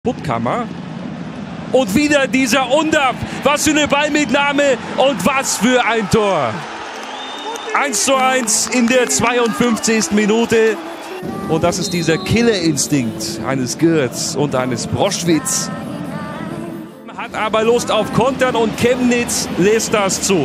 Puttkammer. Und wieder dieser Undav. Was für eine Ballmitnahme und was für ein Tor. 1:1 in der 52. Minute. Und das ist dieser Killerinstinkt eines Girts und eines Broschwitz. Hat aber Lust auf Kontern und Chemnitz lässt das zu.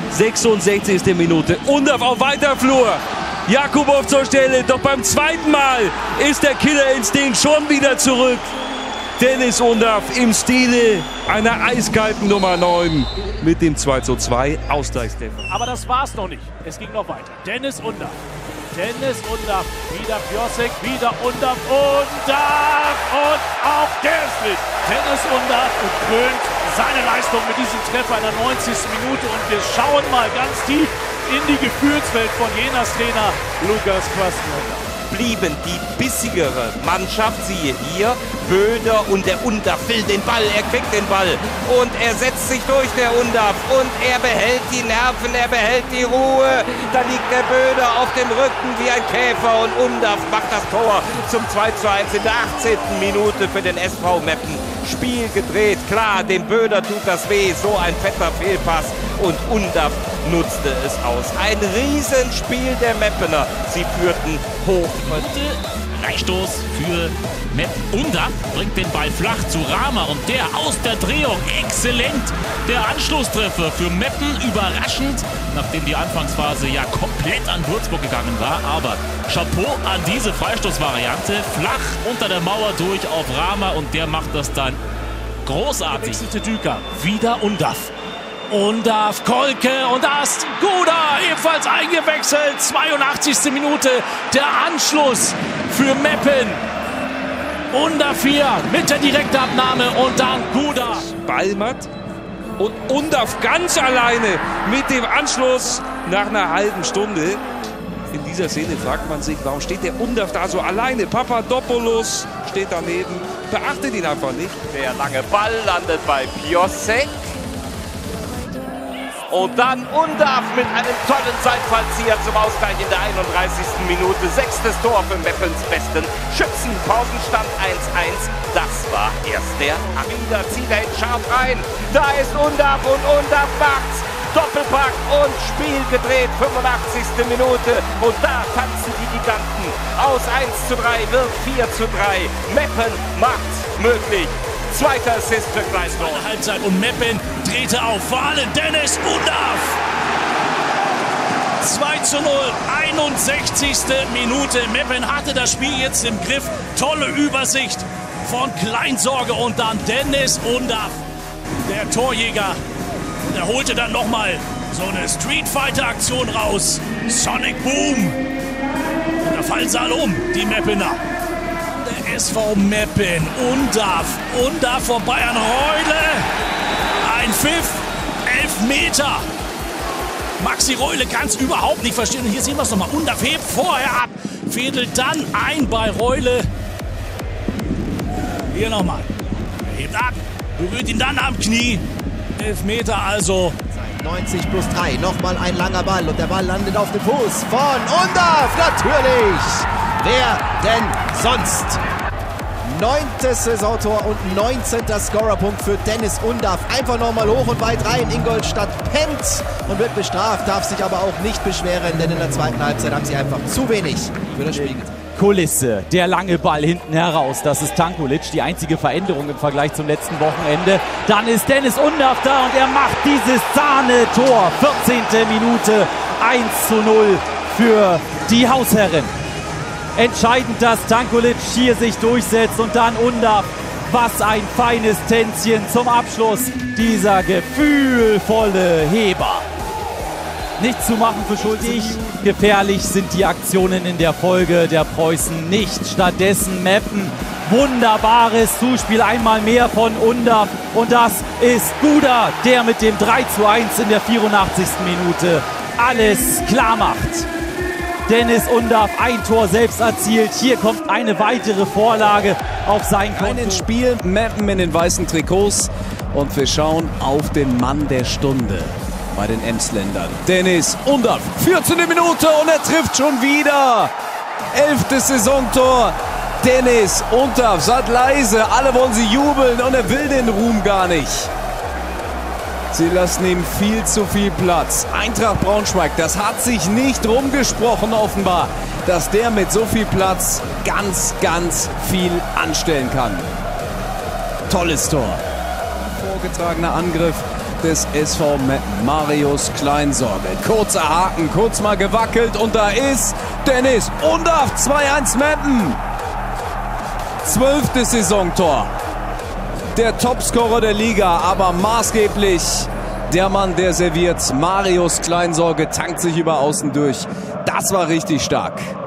66. Minute. Undav auf weiter Flur. Jakubow zur Stelle. Doch beim zweiten Mal ist der Killerinstinkt schon wieder zurück. Dennis Undav im Stile einer eiskalten Nummer 9 mit dem 2:2 Ausgleichstreffer. Aber das war's noch nicht. Es ging noch weiter. Dennis Undav. Dennis Undav. Wieder Piosek. Wieder Undav. Undav. Und auch der ist drin. Dennis Undav krönt seine Leistung mit diesem Treffer in der 90. Minute. Und wir schauen mal ganz tief in die Gefühlswelt von Jenas Trainer Lukas Kwasniok. Blieben die bissigere Mannschaft, siehe hier, Böder, und der Undav will den Ball, er kriegt den Ball und er setzt sich durch, der Undav, und er behält die Nerven, er behält die Ruhe, da liegt der Böder auf dem Rücken wie ein Käfer und Undav macht das Tor zum 2:1 in der 18. Minute für den SV Meppen. Spiel gedreht, klar, dem Böder tut das weh, so ein fetter Fehlpass, und Undav nutzte es aus. Ein Riesenspiel der Meppener, sie führten hoch. Freistoß für Meppen. Undav bringt den Ball flach zu Rahmer und der aus der Drehung, exzellent. Der Anschlusstreffer für Meppen, überraschend, nachdem die Anfangsphase ja komplett an Würzburg gegangen war. Aber Chapeau an diese Freistoßvariante, flach unter der Mauer durch auf Rahmer, und der macht das dann großartig. Wechselte Düker, wieder Undav. Undav, Kolke und Ast, Guda ebenfalls eingewechselt. 82. Minute, der Anschluss für Meppen. Undav hier mit der Direktabnahme und dann Guda. Ballmatt und Undav ganz alleine mit dem Anschluss nach einer halben Stunde. In dieser Szene fragt man sich, warum steht der Undav da so alleine? Papadopoulos steht daneben, beachtet ihn einfach nicht. Der lange Ball landet bei Piosek. Und dann Undav mit einem tollen Seitfallzieher zum Ausgleich in der 31. Minute. 6. Tor für Meppens besten Schützen. Pausenstand 1:1. Das war erst der Wieder zieht er ihn scharf rein. Da ist Undav und Undav macht's. Doppelpack und Spiel gedreht. 85. Minute. Und da tanzen die Giganten. Aus 1:3 wird 4:3. Meppen macht's möglich. Zweiter Assist für Gleisdorf. Eine Halbzeit und Meppen drehte auf. Vor allem Dennis Undav. 2:0, 61. Minute. Meppen hatte das Spiel jetzt im Griff. Tolle Übersicht von Kleinsorge und dann Dennis Undav. Der Torjäger, der holte dann nochmal so eine Street Fighter Aktion raus. Sonic Boom. Und da fallen sie alle um, die Meppener. Der SV Meppen, Undav vorbei an Reule. Ein Pfiff, 11 Meter. Maxi Reule kann es überhaupt nicht verstehen. Und hier sehen wir es nochmal. Undav hebt vorher ab, fädelt dann ein bei Reule. Hier nochmal. Er hebt ab, berührt ihn dann am Knie. 11 Meter also. 90 plus 3, nochmal ein langer Ball und der Ball landet auf dem Fuß von Undav, natürlich! Wer denn sonst? 9. Saisontor und 19. Scorerpunkt für Dennis Undav. Einfach nochmal hoch und weit rein. Ingolstadt pennt und wird bestraft, darf sich aber auch nicht beschweren, denn in der zweiten Halbzeit haben sie einfach zu wenig für das Spiel getan. Kulisse, der lange Ball hinten heraus, das ist Tankulic, die einzige Veränderung im Vergleich zum letzten Wochenende. Dann ist Dennis Undav da und er macht dieses Sahnetor. 14. Minute, 1:0 für die Hausherren. Entscheidend, dass Tankulic hier sich durchsetzt und dann Undav. Was ein feines Tänzchen zum Abschluss, dieser gefühlvolle Heber. Nichts zu machen für Schuldig. Gefährlich sind die Aktionen in der Folge der Preußen nicht. Stattdessen Meppen. Wunderbares Zuspiel, einmal mehr von Undav. Und das ist Guda, der mit dem 3:1 in der 84. Minute alles klar macht. Dennis Undav, ein Tor selbst erzielt. Hier kommt eine weitere Vorlage auf sein Konto. Ein Spiel, Meppen in den weißen Trikots. Und wir schauen auf den Mann der Stunde bei den Emsländern. Dennis Undav, 14. Minute und er trifft schon wieder. 11. Saisontor. Dennis Undaff, seid leise, alle wollen sie jubeln und er will den Ruhm gar nicht. Sie lassen ihm viel zu viel Platz. Eintracht Braunschweig, das hat sich nicht rumgesprochen offenbar, dass der mit so viel Platz ganz, ganz viel anstellen kann. Tolles Tor. Vorgetragener Angriff des SV Meppen. Marius Kleinsorge. Kurzer Haken, kurz mal gewackelt und da ist Dennis Undaff. 2-1 Meppen. 12. Saisontor. Der Topscorer der Liga, aber maßgeblich der Mann, der serviert. Marius Kleinsorge tankt sich über außen durch. Das war richtig stark.